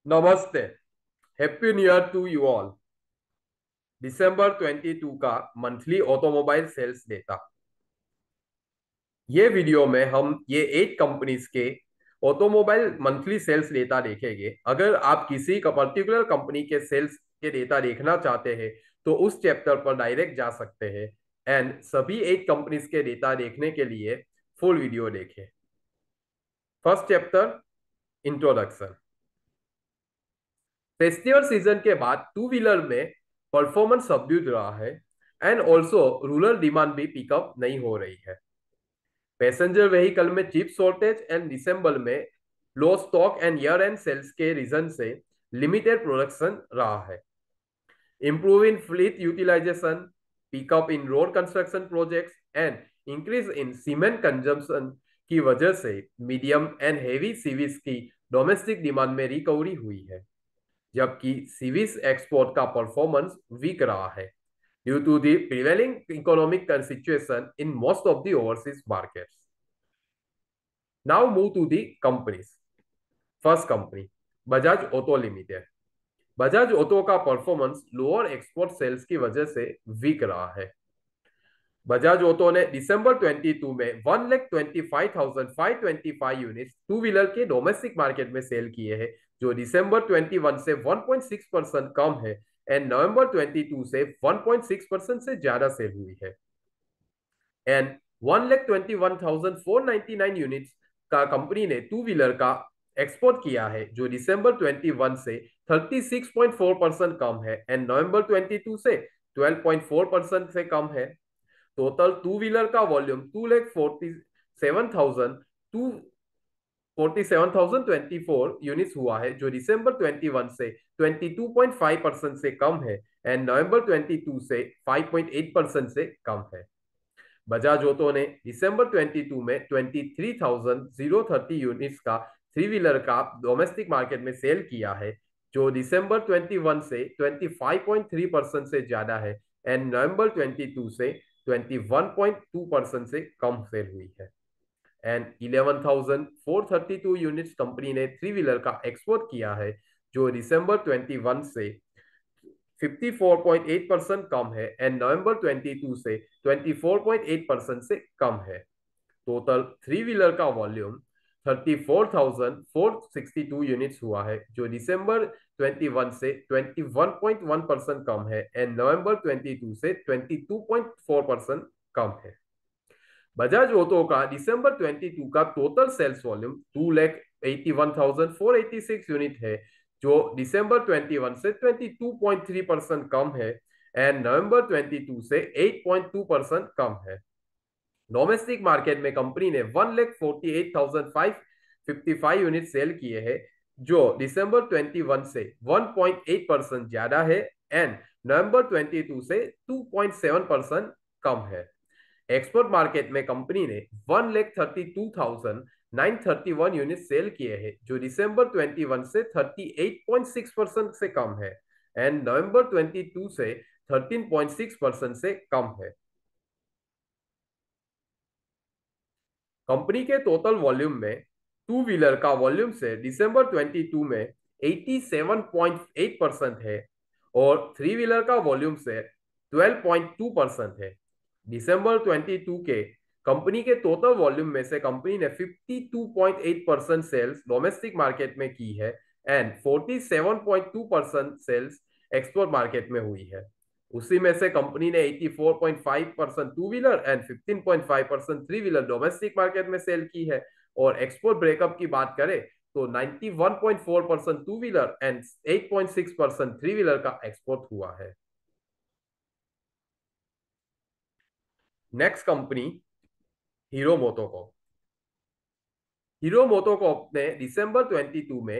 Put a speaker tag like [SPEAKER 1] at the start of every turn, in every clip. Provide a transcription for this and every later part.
[SPEAKER 1] नमस्ते। Happy new year to you all. दिसंबर 22 का मंथली ऑटोमोबाइल सेल्स डेटा। ये वीडियो में हम ये 8 कंपनीज के ऑटोमोबाइल मंथली सेल्स डेटा देखेंगे। अगर आप किसी का पर्टिकुलर कंपनी के सेल्स के डेटा देखना चाहते हैं तो उस चैप्टर पर डायरेक्ट जा सकते हैं एंड सभी 8 कंपनीज के डेटा देखने के लिए फुल वीडियो देखें। First chapter, introduction. Festival season के बाद टू व्हीलर में परफॉर्मेंस सबड्यूड रहा है एंड ऑल्सो रूरल डिमांड भी पिकअप नहीं हो रही है। पैसेंजर व्हीकल में चिप शॉर्टेज एंड दिसंबर में low stock and year end sales के रीजन से लिमिटेड प्रोडक्शन रहा है। Improve in fleet utilization, pickup in road construction projects and increase in cement consumption की वजह से मीडियम एंड हेवी सीवीज की डोमेस्टिक डिमांड में रिकवरी हुई है, जबकि सीवीज एक्सपोर्ट का परफॉर्मेंस वीक रहा है due to the prevailing economic situation in most of the overseas markets. Now move to the companies. First company, Bajaj auto limited. Bajaj auto का performance lower export sales की वजह से वीक रहा है। Bajaj auto ने दिसंबर 22 में 1,25,525 यूनिट टू व्हीलर के डोमेस्टिक मार्केट में सेल किए हैं, जो दिसंबर 21 से 1.6% कम है एंड नवंबर 22 से 1.6% से ज्यादा सेल हुई है। एंड 1,21,499 यूनिट्स का कंपनी ने टू व्हीलर का एक्सपोर्ट किया है, जो दिसंबर 21 से 36.4% कम है एंड नवंबर 22 से 12.4% से कम है। टोटल टू व्हीलर का वॉल्यूम 2,47,024 यूनिट्स हुआ है, जो दिसंबर 21 से 22.5% से कम है एंड नवंबर 22 से 5.8% से कम है। बजाज ऑटो ने दिसंबर 22 में 23,030 यूनिट्स का थ्री व्हीलर का डोमेस्टिक मार्केट में सेल किया है, जो दिसंबर 21 से 25.3% से ज्यादा है एंड नवंबर 22 से 21.2% से कम सेल हुई है। एंड 11,432 यूनिट्स कंपनी ने थ्री व्हीलर का एक्सपोर्ट किया है, जो दिसंबर 21 से 54.8% कम है एंड नवंबर 22 से 24.8% से कम है। टोटल थ्री व्हीलर का वॉल्यूम 34,462 यूनिट्स हुआ है, जो दिसंबर 21 से 21.1% कम है एंड नवंबर 22 से 22.4% कम है। बजाज ऑटो का दिसंबर 22 का टोटल सेल्स वॉल्यूम 2,81,486 यूनिट है, जो दिसंबर 21 से 22.3% कम है एंड नवंबर 22 से 8.2% कम है। डोमेस्टिक मार्केट में कंपनी ने 1,48,555 यूनिट सेल किए हैं, जो दिसंबर 21 से 1.8% ज्यादा है एंड नवंबर 22 से 2.7% कम है। एक्सपोर्ट मार्केट में कंपनी ने 1,32,931 यूनिट सेल किए हैं, जो दिसंबर 21 से 38.6% से कम है एंड नवंबर 22 से 13.6% से कम है। कंपनी के टोटल वॉल्यूम में टू व्हीलर का वॉल्यूम से दिसंबर 22 में 87.8% है और थ्री व्हीलर का वॉल्यूम से 12.2% है। दिसंबर 22 के कंपनी के टोटल वॉल्यूम में से कंपनी ने 52.8% सेल्स डोमेस्टिक मार्केट में की है एंड 47.2% सेल्स एक्सपोर्ट मार्केट में हुई है। उसी में से कंपनी ने 84.5% two wheeler and 15.5% three wheeler domestic market में सेल की है। और एक्सपोर्ट ब्रेकअप की बात करें तो 91.4% two wheeler and 8.6% three wheeler का एक्सपोर्ट हुआ है। Next company, Hero MotoCorp. हीरो मोटोकॉर्प ने दिसंबर 22 में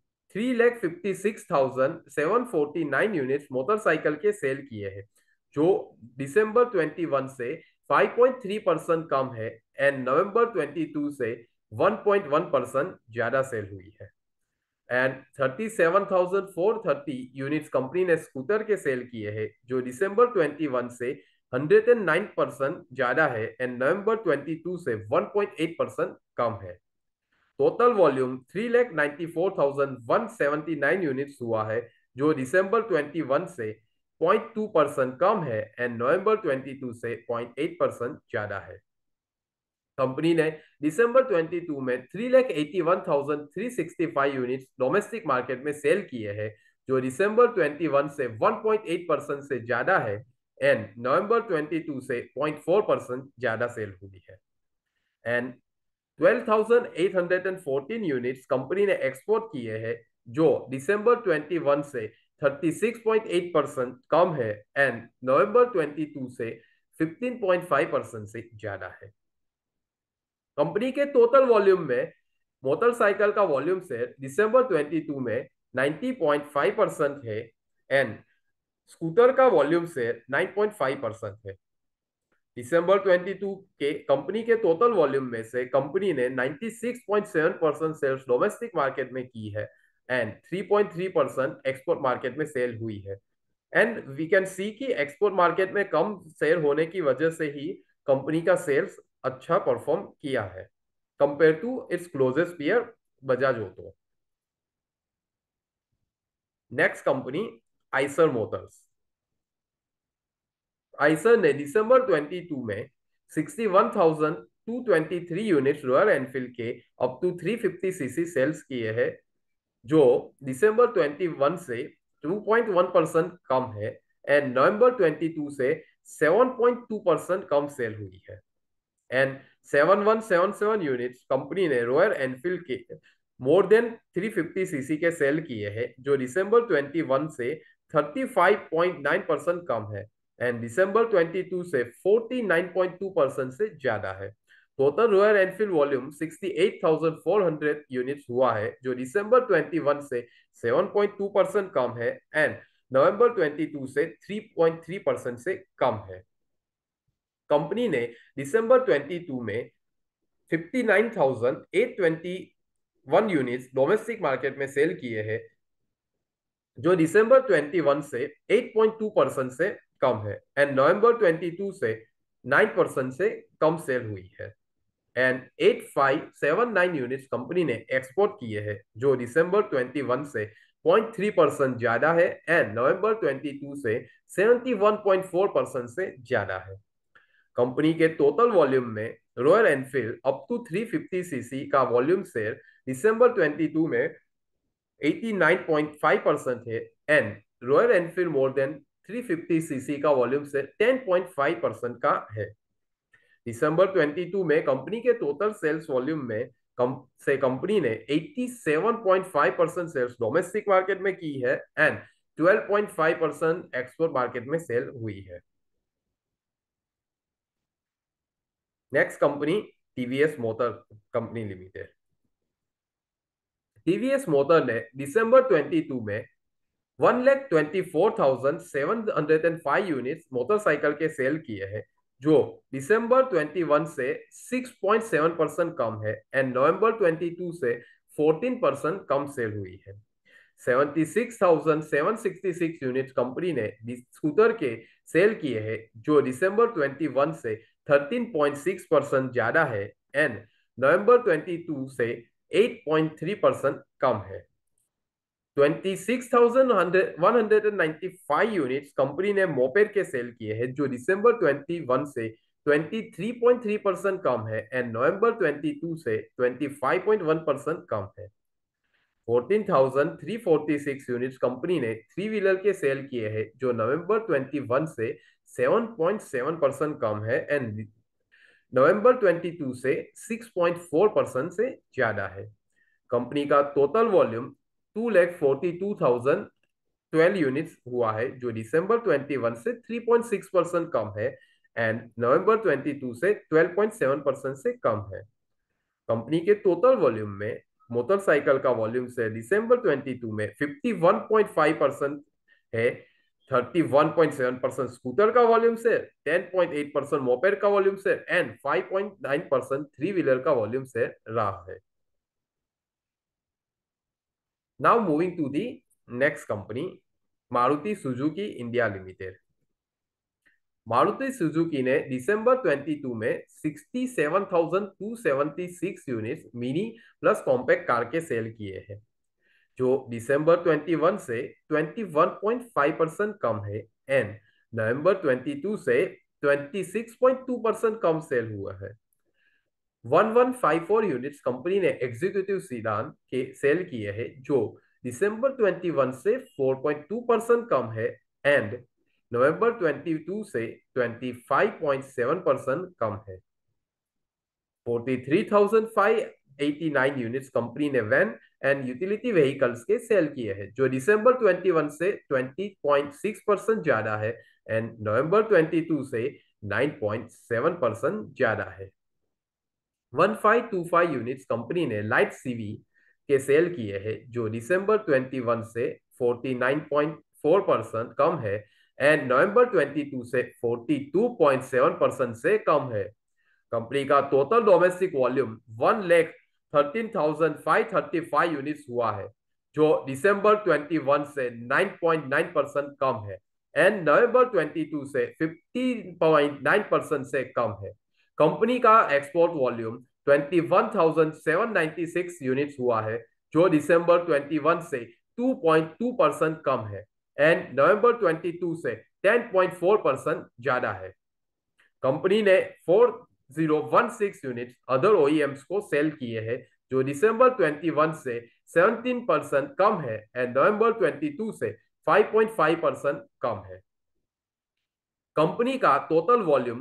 [SPEAKER 1] 3,56,749 यूनिट्स मोटरसाइकिल के सेल किए हैं, जो दिसंबर 21 से 5.3% कम है एंड नवंबर 22 से 1.1% ज्यादा सेल हुई है। एंड 37,430 यूनिट्स कंपनी ने स्कूटर के सेल किए हैं, जो दिसंबर 21 से 109% ज्यादा है एंड नवंबर 22 से 1.8% कम है। टोटल वॉल्यूम 3,94,179 यूनिट्स हुआ है, जो दिसंबर 21 से 0.2% कम है एंड नवंबर 22 से 0.8% ज्यादा है। कंपनी ने दिसंबर 22 में 3,81,365 यूनिट्स डोमेस्टिक मार्केट में सेल किए हैं, जो दिसंबर 21 से 1.8% से ज्यादा है एंड नवंबर 22 से 0.4% ज्यादा सेल हुई है। एंड 12,814 यूनिट्स कंपनी ने एक्सपोर्ट किए हैं, जो दिसंबर 21 से 36.8% कम है एंड नवंबर 22 से 15.5% से ज्यादा है। कंपनी के टोटल वॉल्यूम में मोटरसाइकिल का वॉल्यूम शेयर दिसंबर 22 में 90.5% है एंड स्कूटर का वॉल्यूम शेयर 9.5% है। दिसंबर 22 के कंपनी के टोटल वॉल्यूम में से कंपनी ने 96.7% सेल्स डोमेस्टिक मार्केट में की है एंड 3.3% एक्सपोर्ट मार्केट में सेल हुई है। एंड वी कैन सी कि एक्सपोर्ट मार्केट में कम सेल होने की वजह से ही कंपनी का सेल्स अच्छा परफॉर्म किया है compare to its closest peer Bajaj Auto. Next company Eicher Motors. Eicher ने दिसंबर 22 में 61,223 यूनिट रॉयल एनफील्ड के अप टू 350 सीसी सेल्स किए हैं, जो दिसंबर 21 से 2.1% कम है एंड नवंबर 22 से 7.2% कम सेल हुई है। एंड 7177 यूनिट्स कंपनी ने रॉयल एनफील्ड के मोर देन 350 सीसी के सेल किए हैं, जो दिसंबर 21 से 35.9% कम है एंड दिसंबर 22 से 49.2% से ज्यादा है। Total Royal Enfield volume 68,400 units हुआ है, जो दिसंबर 21 से 7.2% कम है एंड नवंबर 22 से 3.3% से कम है। कंपनी ने दिसंबर 22 में 59,821 यूनिट्स डोमेस्टिक मार्केट में सेल किए हैं, जो दिसंबर 21 से 8.2% से कम है एंड नवंबर 22 से 9% से कम सेल हुई है। एंड 8579 यूनिट्स कंपनी ने एक्सपोर्ट किए हैं, जो दिसंबर 21 से 0.3% ज्यादा है एंड नवंबर 22 से 71.4% से ज्यादा है। कंपनी के टोटल वॉल्यूम में royal Enfield up to 350 CC का वॉल्यूम शेयर दिसंबर 22 में 89.5% है and royal Enfield more than 350 CC का वॉल्यूम शेयर 10.5% का है। दिसंबर 22 में कंपनी के टोटल सेल्स वॉल्यूम में कंपनी ने 87.5% सेल्स डोमेस्टिक मार्केट में की है एंड 12.5% एक्सपोर्ट मार्केट में सेल हुई है। Next company TVS motor company limited. TVS motor ने दिसंबर 22 में 1,24,705 यूनिट्स मोटरसाइकिल के सेल किए हैं, जो दिसंबर 21 से 6.7% कम है एंड नवंबर 22 से 14% कम सेल हुई है। 76,766 यूनिट्स कंपनी ने स्कूटर के सेल किए हैं, जो दिसंबर 21 से 13.6% ज्यादा है एंड नवंबर 22 से 8.3% कम है। 26,195 यूनिट्स कंपनी ने मोपेड के सेल किए हैं, जो दिसंबर 21 से 23.3% कम है एंड नवंबर 22 से 25.1% कम है। 14,346 यूनिट्स कंपनी ने थ्री व्हीलर के सेल किए हैं, जो नवंबर 21 से 7.7% कम है एंड नवंबर 22 से 6.4% से ज्यादा है। कंपनी का टोटल वॉल्यूम 2,42,012 यूनिट्स हुआ है, जो दिसंबर 21 से 3.6% कम है एंड नवंबर 22 से 12.7% से कम है। कंपनी के टोटल वॉल्यूम में मोटरसाइकिल का वॉल्यूम से दिसंबर 22 में 51.5% है, 31.7% स्कूटर का वॉल्यूम से, 10.8% मोपेड का वॉल्यूम से एंड 5.9% थ्री व्हीलर का वॉल्यूम से रहा है। Now moving to the next company Maruti Suzuki India limited. Maruti Suzuki ने दिसंबर 22 में 67,276 units mini plus compact car के सेल किए हैं, जो दिसंबर 21 से 21.5% कम है एंड नवंबर 22 से 26.2% कम सेल हुआ है। 1154 यूनिट्स कंपनी ने एग्जीक्यूटिव सीडान के सेल किए हैं, जो दिसंबर 21 से 4.2% कम है एंड नवंबर 22 से 25.7% कम है। 43,589 यूनिट्स कंपनी ने वैन एंड यूटिलिटी व्हीकल्स के सेल किए हैं, जो दिसंबर 21 से 20.6% ज्यादा है एंड नवंबर 22 से 9.7% ज्यादा है। 1525 यूनिट्स कंपनी ने लाइट सीवी के सेल किए हैं, जो दिसंबर 21 से 49.4% कम है एंड नवंबर 22 से 42.7% से कम है। कंपनी का टोटल डोमेस्टिक वॉल्यूम 1,13,535 यूनिट्स हुआ है, जो दिसंबर 21 से 9.9% कम है एंड नवंबर 22 से 15.9% से कम है। कंपनी का एक्सपोर्ट वॉल्यूम 21,796 यूनिट्स हुआ है, जो दिसंबर 21 से 2.2% कम है एंड नवंबर 22 से 10.4% ज्यादा है। कंपनी ने 4016 यूनिट अदर ओईएम्स को सेल किए हैं, जो दिसंबर 21 से 17% कम है एंड नवंबर 22 से 5.5% कम है। कंपनी का टोटल वॉल्यूम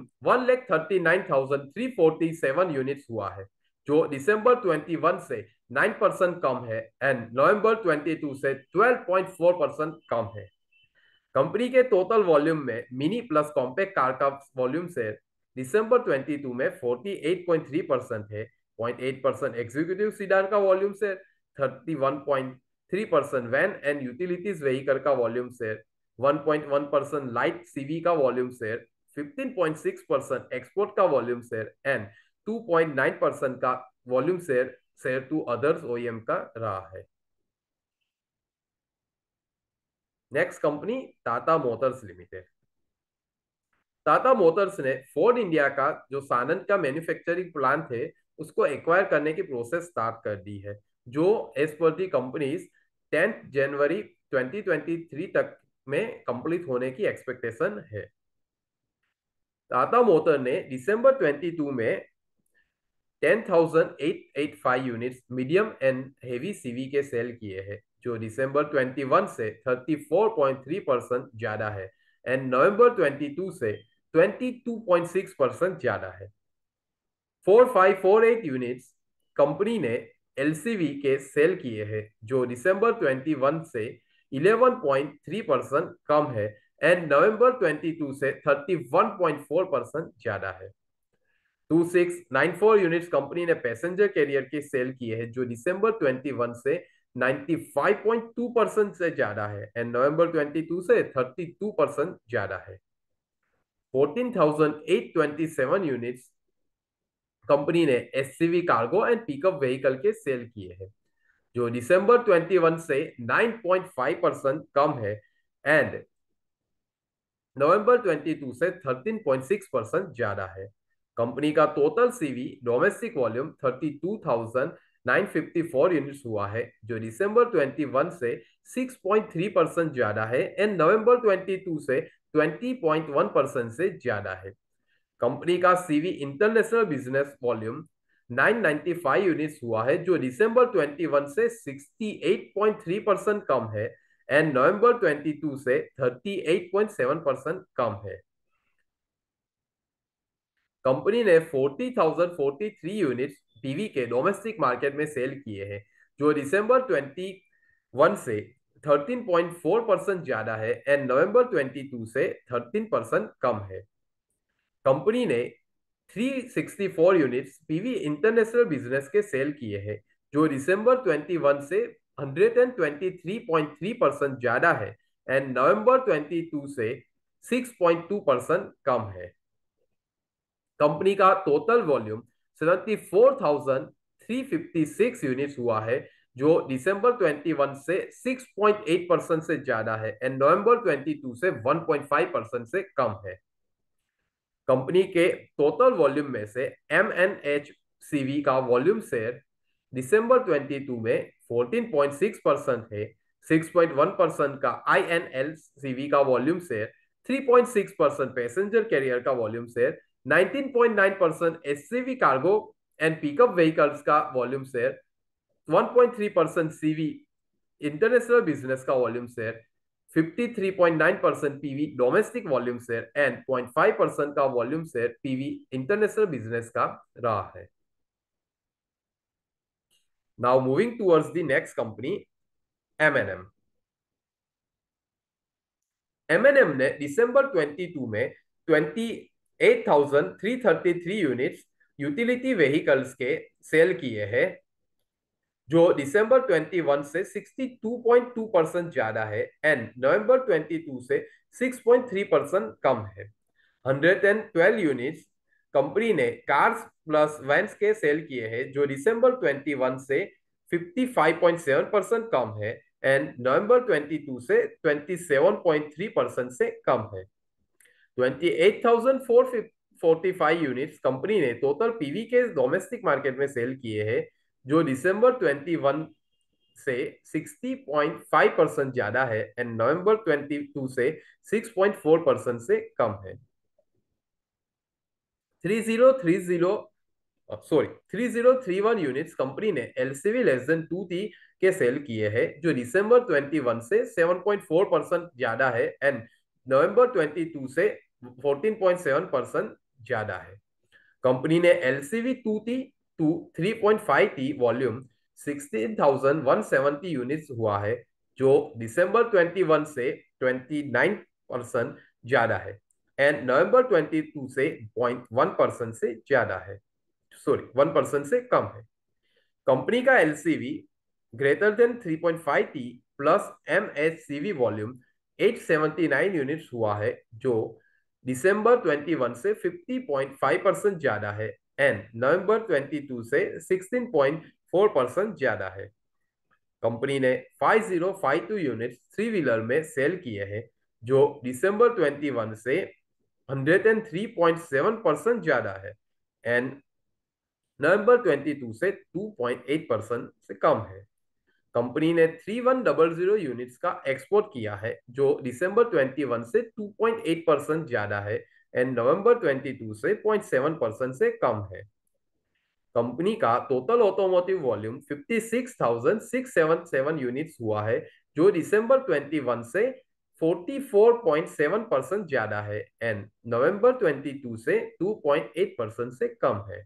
[SPEAKER 1] 1,39,347 यूनिट्स हुआ है, जो दिसंबर 21 से 9% कम है एंड नवंबर 22 से 12.4% कम है। कंपनी के टोटल वॉल्यूम में मिनी प्लस कॉम्पैक्ट कार का वॉल्यूम शेयर दिसंबर 22 में 48.3% है। 0.8% एग्जीक्यूटिव सीडान का volume share, 31.3% van and utilities vehicle का वॉल्यूम शेयर, 1.1% लाइट सीवी का वॉल्यूम शेयर, 15.6% एक्सपोर्ट का वॉल्यूम शेयर एंड 2.9% का volume share to others OEM का रहा है। Next company Tata Motors limited. Tata Motors ने फोर्ड इंडिया का जो सानंद का मैन्युफैक्चरिंग प्लांट है उसको एक्वायर करने की प्रोसेस स्टार्ट कर दी है, जो एज पर दी कंपनीज 10 जनवरी 2023 तक में कंप्लीट होने की एक्सपेक्टेशन है। टाटा मोटर ने दिसंबर 22 में 10,885 units medium and heavy CV के सेल किए हैं, जो दिसंबर 21 से 34.3% ज्यादा है एंड नवंबर 22 से 22.6% ज्यादा है। 4548 यूनिट्स कंपनी ने एलसीवी के सेल किए हैं, जो दिसंबर 21 से 11.3% कम है एंड नवंबर 22 से 31.4% ज्यादा है। 2694 यूनिट्स कंपनी ने पैसेंजर कैरियर के सेल किए हैं, जो दिसंबर 21 से 95.2% से ज्यादा है एंड नवंबर 22 से 32% ज्यादा है। 14,827 यूनिट्स कंपनी ने SCV cargo and pickup vehicle के सेल किए हैं, जो दिसंबर 21 से 9.5% कम है एंड नवंबर 22 से 13.6% ज्यादा है। कंपनी का total CV domestic volume 32,954 units हुआ है, जो दिसंबर 21 से 6.3% ज्यादा है एंड नवंबर 22 से 20.1% से ज्यादा है। कंपनी का CV international business volume 995 units हुआ है, जो दिसंबर 21 से 68.3% कम है एंड नवंबर 22 से 38.7% कम है। कंपनी ने 40,043 यूनिट्स पीवी के डोमेस्टिक मार्केट में सेल किए हैं, जो दिसंबर 21 से 13.4% ज्यादा है एंड नवंबर 22 से 13% कम है। कंपनी ने 364 यूनिट्स पीवी इंटरनेशनल बिजनेस के सेल किए हैं, जो दिसंबर 21 से 123.3% ज्यादा है एंड नवंबर 22 से 6.2% कम है। कंपनी का टोटल वॉल्यूम 74,356 यूनिट्स हुआ है, जो दिसंबर 21 से 6.8% से ज्यादा है एंड नवंबर 22 से 1.5% से कम है। कंपनी के टोटल वॉल्यूम में से MNHCV का वॉल्यूम शेयर दिसंबर 22 में 14.6% है। 6.1% का INLCV का वॉल्यूम शेयर, 3.6% पैसेंजर कैरियर का volume share, 19.9% SCV cargo and pickup vehicles का volume share, 1.3% CV international business का volume share, 53.9% PV domestic volume share and 0.5% का volume share PV international business का रहा है। Now moving towards the next company M&M। M&M ने दिसंबर 22 में 28,333 units utility vehicles के सेल किए हैं, जो दिसंबर 21 से 62.2% ज्यादा है एंड नवंबर 22 से 6.3% कम है। 112 यूनिट्स कंपनी ने कार्स प्लस वैन्स के सेल किए हैं, जो दिसंबर 21 से 55.7% कम है एंड नवंबर 22 से 27.3% से कम है। 28,445 यूनिट्स कंपनी ने टोटल पीवी के डोमेस्टिक मार्केट में सेल किए हैं, जो दिसंबर 21 से 60.5% ज्यादा है एंड नवंबर 22 से 6.4% से कम है। 3031 यूनिट्स कंपनी ने एलसीवी लेस देन 2T के सेल किए हैं, जो दिसंबर 21 से 7.4% ज्यादा है एंड नवंबर 22 से 14.7% ज्यादा है। कंपनी ने LCV 2T to 3.5T volume 16,170 units हुआ है, जो दिसंबर 21 से 29% ज्यादा है एंड नवंबर 22 से 0.1% से ज्यादा है, सॉरी 1% से कम है। कंपनी का LCV greater than 3.5T plus MHCV volume 879 units हुआ है, जो दिसंबर 21 से 50.5% ज्यादा है एंड नवंबर 22 से 16.4% ज्यादा है। कंपनी ने 5052 यूनिट्स थ्री व्हीलर में सेल किए हैं, जो दिसंबर 21 से 103.7% ज्यादा है एंड नवंबर 22 से 2.8% से कम है। कंपनी ने 3100 यूनिट्स का एक्सपोर्ट किया है, जो दिसंबर 21 से 2.8% ज्यादा है एंड नवंबर 22 से 0.7% से कम है। कंपनी का टोटल ऑटोमोटिव वॉल्यूम 56,677 यूनिट्स हुआ है, जो दिसंबर 21 से 44.7% ज्यादा है एंड नवंबर 22 से 2.8% से कम है।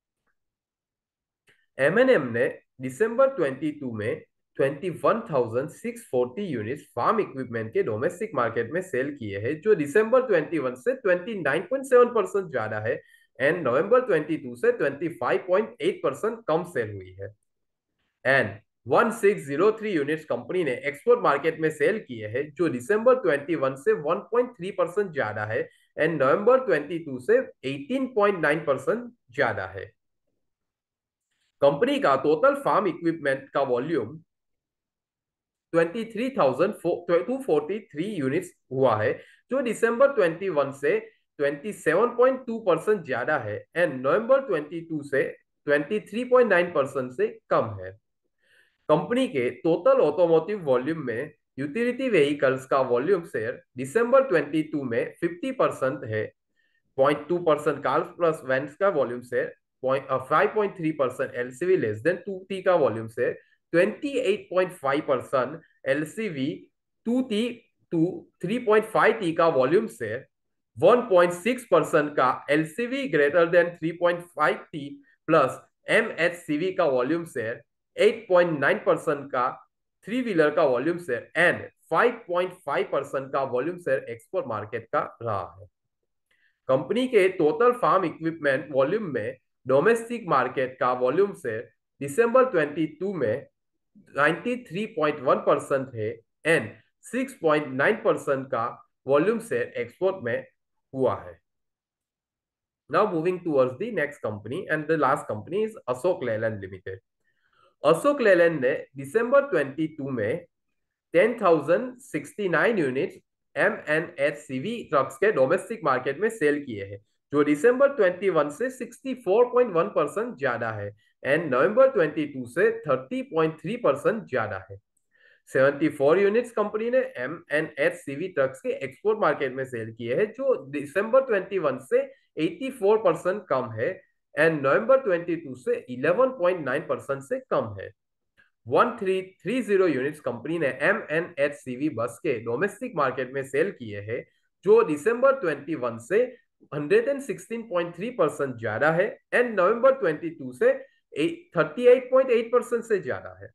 [SPEAKER 1] M&M ने दिसंबर 22 में 21,640 यूनिट्स फार्म इक्विपमेंट के डोमेस्टिक मार्केट में सेल किए हैं, जो दिसंबर 21 से 29.7% ज्यादा है एंड नवंबर 22 से 25.8% कम सेल हुई है। एंड 1603 यूनिट्स कंपनी ने एक्सपोर्ट मार्केट में सेल किए हैं, जो दिसंबर 21 से 1.3% ज्यादा है एंड नवंबर 22 से 18.9% ज्यादा है। कंपनी का टोटल फार्म इक्विपमेंट का वॉल्यूम 23,243 यूनिट्स हुआ है, जो दिसंबर 21 से 27.2% ज्यादा है एंड नवंबर 22 से 23.9% से कम है। कंपनी के टोटल ऑटोमोटिव वॉल्यूम में यूटिलिटी व्हीकल्स का वॉल्यूम शेयर दिसंबर 22 में 50% है। 0.2% कार्स प्लस वैन्स का volume share, 5.3% LCV less than 2T का volume share, 28.5% LCV 2T to 3.5T का वॉल्यूम शेयर, 1.6% का LCV greater than 3.5T plus MHCV का वॉल्यूम शेयर, 8.9% का थ्री व्हीलर का वॉल्यूम शेयर एंड 5.5% का वॉल्यूम शेयर एक्सपोर्ट मार्केट का रहा है। कंपनी के टोटल फार्म इक्विपमेंट वॉल्यूम में डोमेस्टिक मार्केट का वॉल्यूम शेयर दिसंबर 22 में 93.1% है एंड 6.9% का वॉल्यूम शेयर एक्सपोर्ट में हुआ है। Now moving towards the next company and the last company is Ashok Leyland Limited. Ashok Leyland ने दिसंबर 22 में 10,069 यूनिट्स MNHCV ट्रक्स के डोमेस्टिक मार्केट में सेल किए हैं, जो दिसंबर 21 से 64.1% ज्यादा है एंड नवंबर 22 से 30.3% ज्यादा है। 74 यूनिट्स कंपनी ने M&HCV ट्रक्स के एक्सपोर्ट मार्केट में सेल किए हैं, जो दिसंबर 21 से 84% कम है एंड नवंबर 22 से 11.9% से कम है। 1330 यूनिट्स कंपनी ने M&HCV बस के डोमेस्टिक मार्केट में सेल किए हैं, जो दिसंबर 21 से 116.3% ज्यादा है एंड नवंबर 22 से 38.8% से ज्यादा है।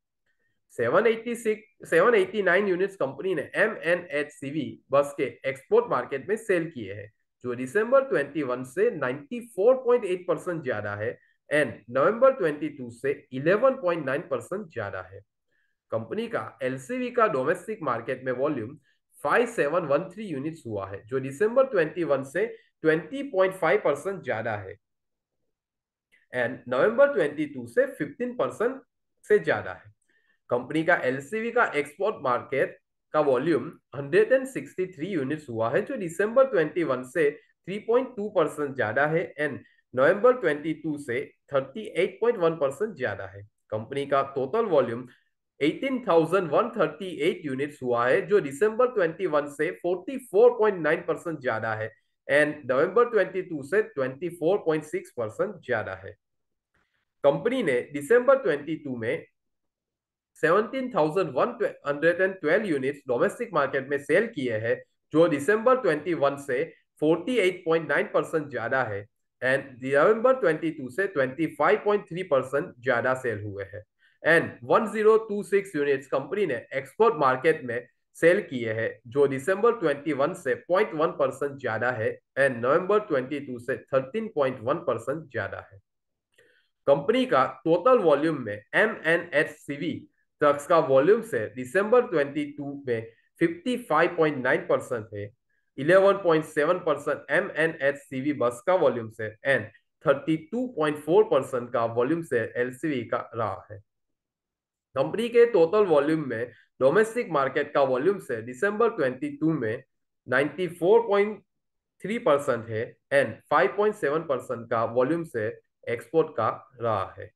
[SPEAKER 1] 789 यूनिट्स कंपनी ने M&HCV बस के एक्सपोर्ट मार्केट में सेल किए हैं, जो दिसंबर 21 से 94.8% ज्यादा है एंड नवंबर 22 से 11.9% ज्यादा है। कंपनी का एलसीवी का डोमेस्टिक मार्केट में वॉल्यूम 5713 यूनिट्स हुआ है, जो दिसंबर 21 से 20.5% ज्यादा है एंड नवंबर 22 से 15% से ज्यादा है। कंपनी का एलसीवी का एक्सपोर्ट मार्केट का वॉल्यूम 163 यूनिट्स हुआ है, जो दिसंबर 21 से 3.2% ज्यादा है एंड नवंबर 22 से 38.1% ज्यादा है। कंपनी का टोटल वॉल्यूम 18,138 यूनिट्स हुआ है, जो दिसंबर 21 से 44.9% ज्यादा है एंड नवंबर 22 से 24.6% ज्यादा है। कंपनी ने दिसंबर 22 में 17,112 यूनिट्स डोमेस्टिक मार्केट में सेल किए हैं, जो दिसंबर 21 से 48.9% ज्यादा है एंड नवंबर 22 से 25.3% ज्यादा सेल हुए हैं एंड 1026 यूनिट्स कंपनी ने एक्सपोर्ट मार्केट में सेल किए हैं, जो दिसंबर 21 से 0.1% ज्यादा है एंड नवंबर 22 से 13.1% ज्यादा है। कंपनी का टोटल वॉल्यूम में M&HCV ट्रक्स का वॉल्यूम से दिसंबर 22 में 55.9% है, 11.7% M&HCV बस का वॉल्यूम से एंड 32.4% का वॉल्यूम से एलसीवी का रहा है। कंपनी के टोटल वॉल्यूम में डोमेस्टिक मार्केट का वॉल्यूम से दिसंबर 22 में 94.3% है एंड 5.7% का वॉल्यूम से एक्सपोर्ट का रहा है।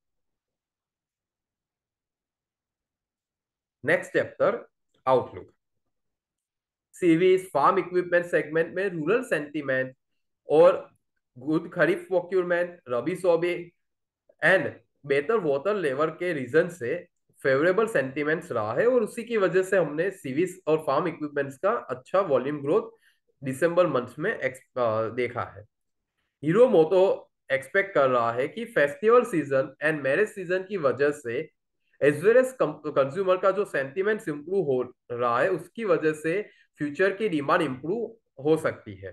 [SPEAKER 1] Next chapter, outlook. CVs farm equipment segment में रूरल सेंटीमेंट और good kharif procurement, rabi soybean and बेहतर वाटर लेवल के रीजन से फेवरेबल सेंटीमेंट्स रहा है और उसी की वजह से हमने सीवीज और फार्म इक्विपमेंट्स का अच्छा वॉल्यूम ग्रोथ दिसंबर मंथ में देखा है। हीरो मोटो एक्सपेक्ट कर रहा है कि festival season and marriage season की वजह से एज वेल एज कंज्यूमर का जो सेंटीमेंट्स इंप्रूव हो रहा है, उसकी वजह से फ्यूचर की डिमांड इंप्रूव हो सकती है।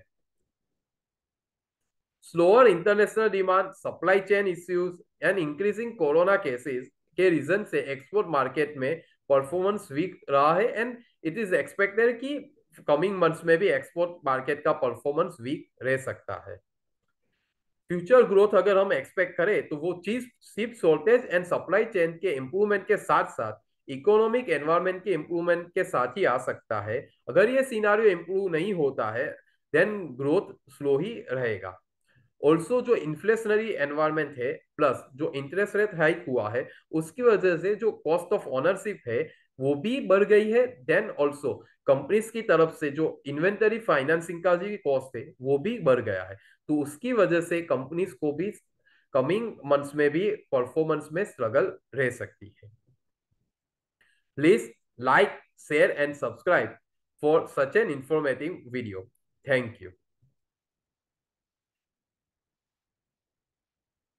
[SPEAKER 1] Slower international demand, supply chain issues and increasing corona cases के रीजन से एक्सपोर्ट मार्केट में परफॉर्मेंस वीक रहा है एंड इट इज एक्सपेक्टेड कि कमिंग मंथ्स में भी एक्सपोर्ट मार्केट का परफॉर्मेंस वीक रह सकता है। फ्यूचर ग्रोथ अगर हम एक्सपेक्ट करें तो वो चीज chip shortage and supply chain के इंप्रूवमेंट के साथ साथ इकोनॉमिक एनवायरनमेंट के इंप्रूवमेंट के साथ ही आ सकता है। अगर ये सिनारियो इंप्रूव नहीं होता है देन ग्रोथ स्लो ही रहेगा। ऑल्सो जो इन्फ्लेशनरी एनवायरनमेंट है प्लस जो इंटरेस्ट रेट हाइक हुआ है, उसकी वजह से जो कॉस्ट ऑफ ओनरशिप है वो भी बढ़ गई है। देन ऑल्सो कंपनीज की तरफ से जो इन्वेंटरी फाइनेंसिंग का जो कॉस्ट है वो भी बढ़ गया है, तो उसकी वजह से कंपनीज को भी कमिंग मंथ्स में भी परफॉर्मेंस में स्ट्रगल रह सकती है। Please like, share and subscribe for such an informative video. Thank you.